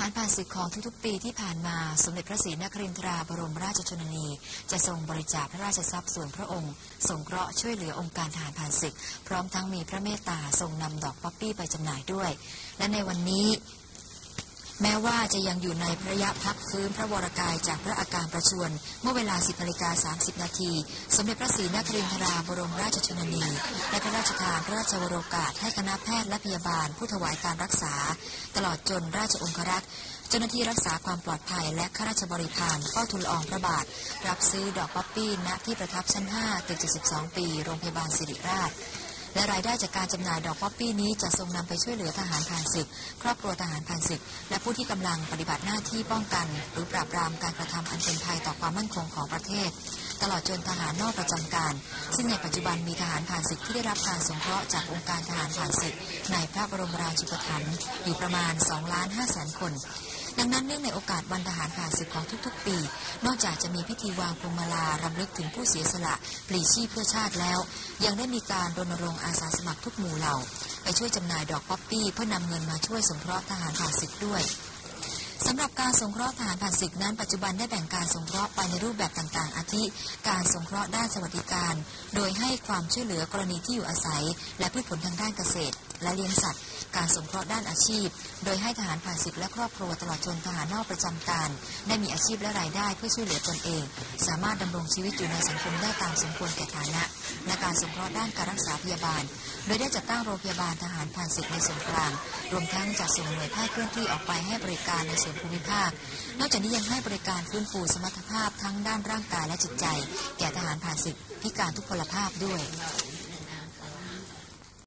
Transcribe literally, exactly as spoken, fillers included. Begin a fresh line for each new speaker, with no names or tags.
ารผ่านศึกของทุกๆปีที่ผ่านมาสมเด็จพระศรีนครินทราบรมราชชนนีจะทรงบริจาคพระราชทรัพย์ส่วนพระองค์สงเคราะห์ช่วยเหลือองค์การทหารผ่านศึกพร้อมทั้งมีพระเมตตาทรงนำดอกป๊อปปี้ไปจำหน่ายด้วยและในวันนี้แม้ว่าจะยังอยู่ในระยะพักฟื้นพระวรกายจากพระอาการประชวรเมื่อเวลา สิบนาฬิกาสามสิบนาทีสมเด็จพระศรีนครินทราบรมราชชนนีได้พระราชทานพระราชวโรกาสให้คณะแพทย์และพยาบาลผู้ถวายการรักษาตลอดจนราชองครักษ์เจ้าหน้าที่รักษาความปลอดภัยและข้าราชบริพารเฝ้าทูลละอองพระบาทรับซื้อดอกป๊อปปี้ณที่ประทับชั้นห้าตึกเจ็ดสิบสองปีโรงพยาบาลศิริราชและรายได้จากการจำหน่ายดอกป๊อปปี้นี้จะทรงนำไปช่วยเหลือทหารผ่านศึกครอบครัวทหารผ่านศึกและผู้ที่กำลังปฏิบัติหน้าที่ป้องกันหรือปราบปรามการกระทำอันเป็นภัยต่อความมั่นคงของประเทศตลอดจนทหารนอกประจำการซึ่งในปัจจุบันมีทหารผ่านศึกที่ได้รับการสงเคราะห์จากองค์การทหารผ่านศึกในพระบรมราชูปถัมภ์อยู่ประมาณ สองล้านห้าแสน คนดังนั้นเนื่องในโอกาสวันทหารผ่านศึกของทุกๆปีนอกจากจะมีพิธีวางพวงมาลารำลึกถึงผู้เสียสละปลีชีพเพื่อชาติแล้วยังได้มีการรณรงค์อาสาสมัครทุกหมู่เหล่าไปช่วยจำหน่ายดอกป๊อปปี้เพื่อนำเงินมาช่วยสงเคราะห์ทหารผ่านศึกด้วยสำหรับการสงเคราะห์ทหารผ่านศึกนั้นปัจจุบันได้แบ่งการสงเคราะห์ไปในรูปแบบต่างๆอาทิการสงเคราะห์ด้านสวัสดิการโดยให้ความช่วยเหลือกรณีที่อยู่อาศัยและพืชผลทางด้านเกษตรและเลี้ยงสัตว์การสงเคราะห์ด้านอาชีพโดยให้ทหารผ่านศึกและครอบครัวตลอดจนทหารนอกประจำการได้มีอาชีพและรายได้เพื่อช่วยเหลือตนเองสามารถดำรงชีวิตอยู่ในสังคมได้ตามสมควรแก่ฐานะและการสงเคราะห์ด้านการรักษาพยาบาลโดยได้จัดตั้งโรงพยาบาลทหารผ่านศึกในส่วนกลางรวมทั้งจัดส่งหน่วยแพทย์เคลื่อนที่ออกไปให้บริการในส่วนภูมิภาคนอกจากนี้ยังให้บริการฟื้นฟูสมรรถภาพทั้งด้านร่างกายและจิตใจแก่ทหารผ่านศึกพิการทุพพลภาพด้วย